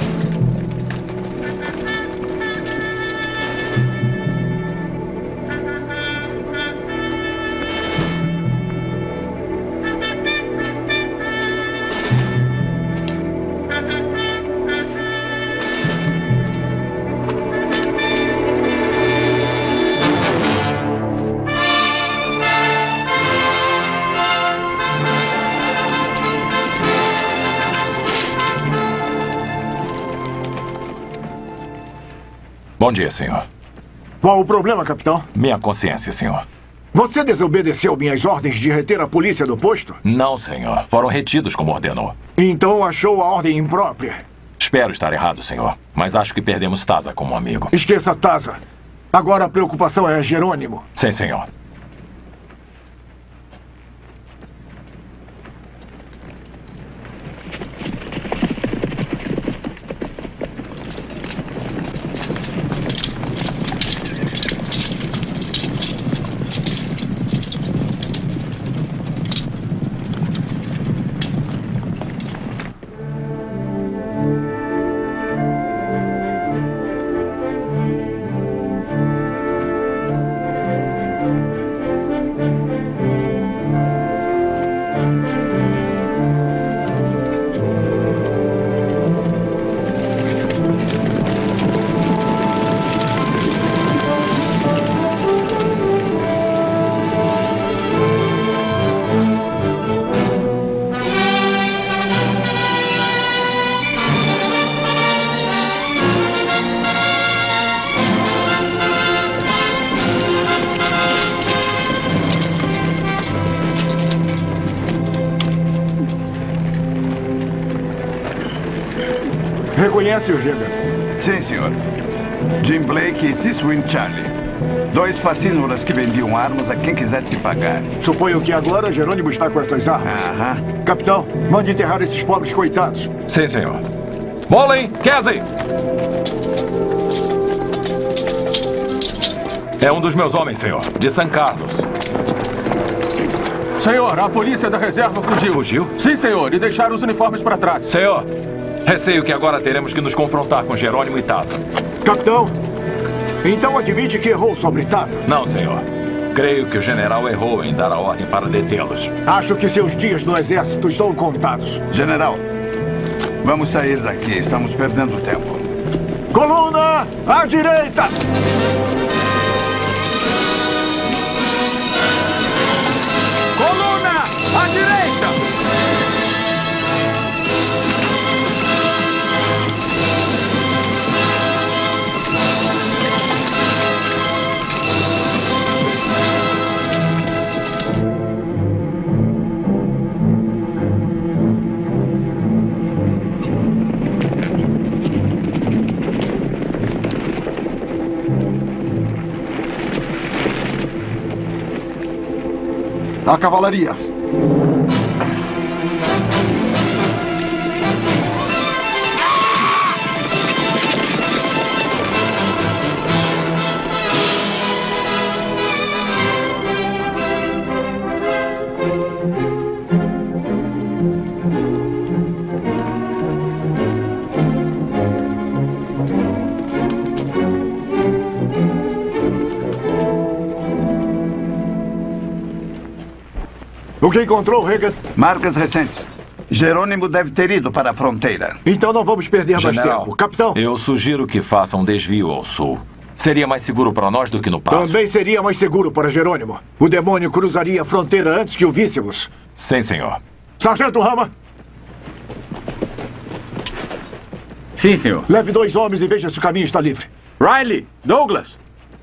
Bom dia, senhor. Qual o problema, capitão? Minha consciência, senhor. Você desobedeceu minhas ordens de reter a polícia do posto? Não, senhor. Foram retidos como ordenou. Então achou a ordem imprópria? Espero estar errado, senhor. Mas acho que perdemos Taza como amigo. Esqueça Taza. Agora a preocupação é Jerônimo. Sim, senhor. Reconhece o Gêmeo? Sim, senhor. Jim Blake e Tiswin Charlie. Dois facínoras que vendiam armas a quem quisesse pagar. Suponho que agora Jerônimo está com essas armas. Aham. Capitão, mande enterrar esses pobres coitados. Sim, senhor. Molen, Casey! É um dos meus homens, senhor. De San Carlos. Senhor, a polícia da reserva fugiu. Fugiu? Sim, senhor, e deixaram os uniformes para trás. Senhor, receio que agora teremos que nos confrontar com Jerônimo e Taza. Capitão, então admite que errou sobre Taza? Não, senhor. Creio que o general errou em dar a ordem para detê-los. Acho que seus dias no exército estão contados. General, vamos sair daqui. Estamos perdendo tempo. Coluna à direita! Coluna à direita! A cavalaria. O que encontrou, Regas? Marcas recentes. Jerônimo deve ter ido para a fronteira. Então não vamos perder mais General, tempo. Capitão? Eu sugiro que faça um desvio ao sul. Seria mais seguro para nós do que no passo. Também seria mais seguro para Jerônimo. O demônio cruzaria a fronteira antes que o víssemos. Sim, senhor. Sargento Rama! Sim, senhor. Leve dois homens e veja se o caminho está livre. Riley! Douglas!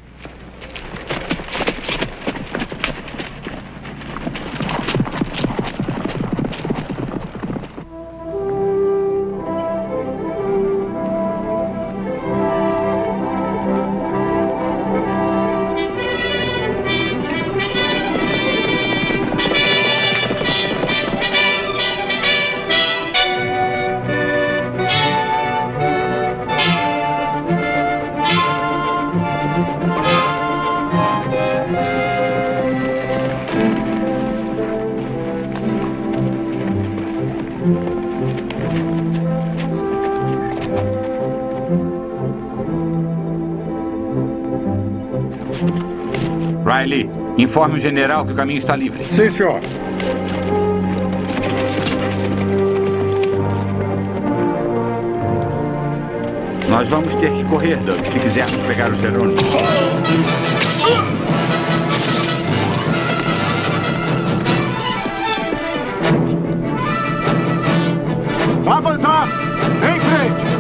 Riley, informe o general que o caminho está livre. Sim, senhor. Nós vamos ter que correr, Doug, se quisermos pegar o Jerônimo. Avançar! Em frente!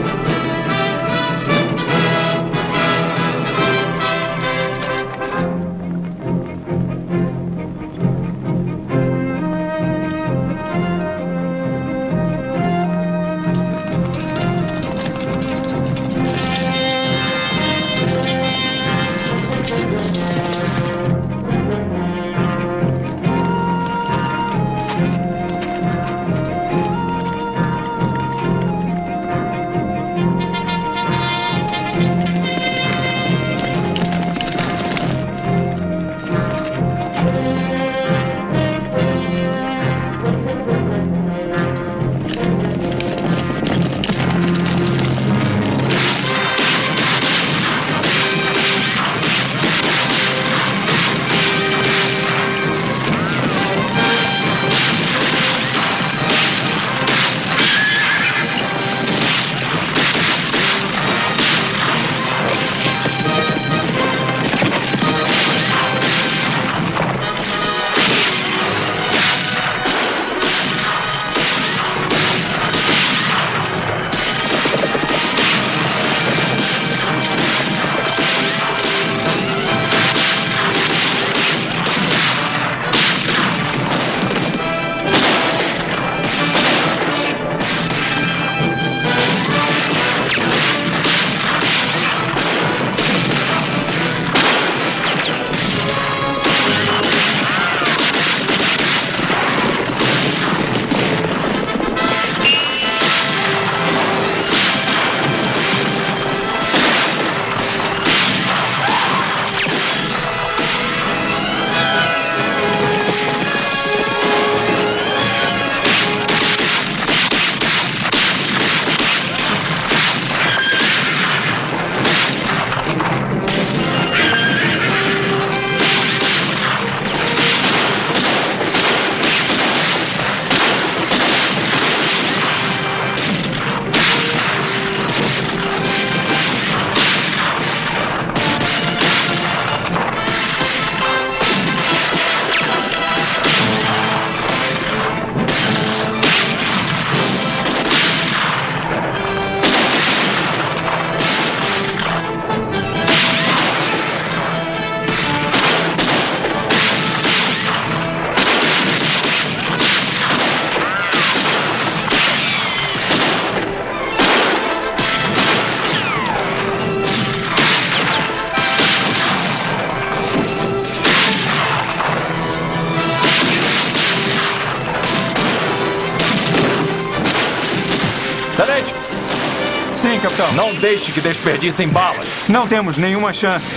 Tenente! Sim, capitão. Não deixe que desperdicem balas. Não temos nenhuma chance.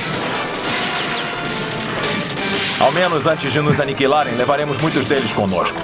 Ao menos antes de nos aniquilarem, levaremos muitos deles conosco.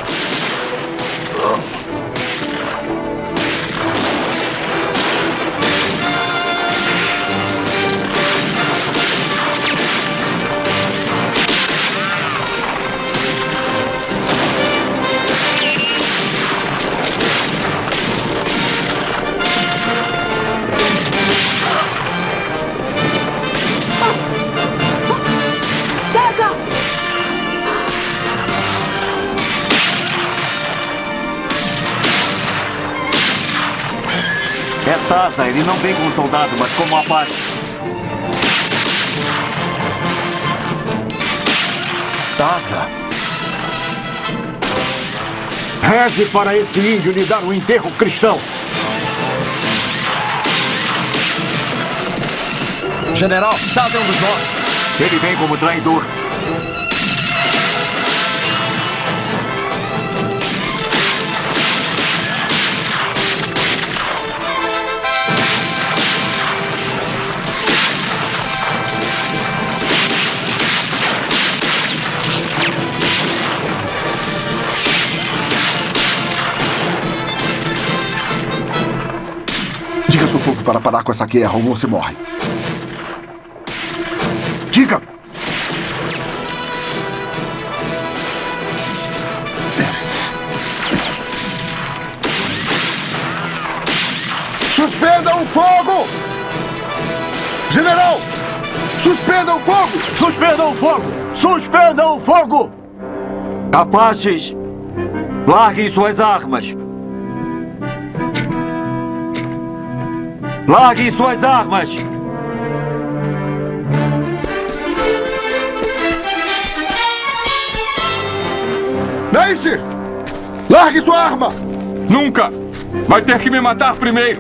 É Taza, ele não vem como soldado, mas como Apache. Taza? Reze para esse índio lhe dar um enterro cristão. General, Taza é um dos nossos. Ele vem como traidor. Diga ao seu povo para parar com essa guerra ou você morre. Diga! Suspendam o fogo! General! Suspendam o fogo! Suspendam o fogo! Suspendam o fogo! Apaches, larguem suas armas! Larguem suas armas! Nace! Largue sua arma! Nunca! Vai ter que me matar primeiro!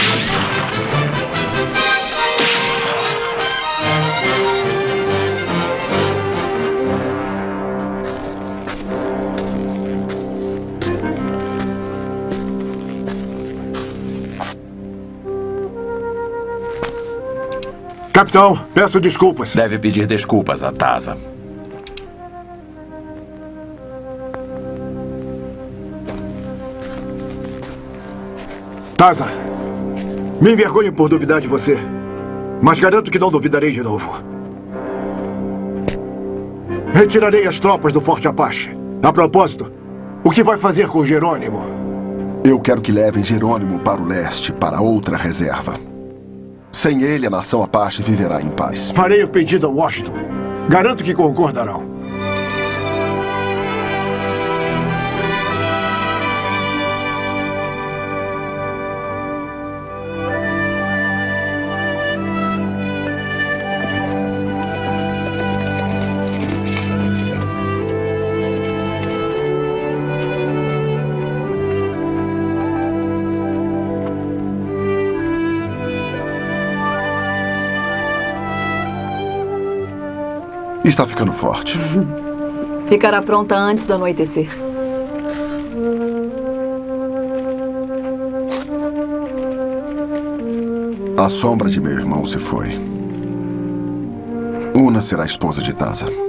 Capitão, peço desculpas. Deve pedir desculpas a Taza. Taza, me envergonho por duvidar de você, mas garanto que não duvidarei de novo. Retirarei as tropas do Forte Apache. A propósito, o que vai fazer com Jerônimo? Eu quero que levem Jerônimo para o leste, para outra reserva. Sem ele, a nação Apache viverá em paz. Farei o pedido a Washington. Garanto que concordarão. Está ficando forte. Ficará pronta antes do anoitecer. A sombra de meu irmão se foi. Una será a esposa de Taza.